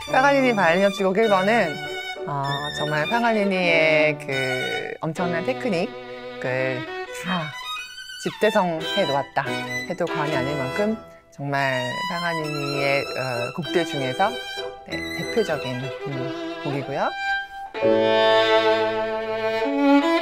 파가니니 바이올린 협주곡 1번은 정말 파가니니의 그 엄청난 테크닉을 다 집대성해 놓았다 해도 과언이 아닐 만큼 정말 파가니니의 곡들 중에서 대표적인 곡이고요.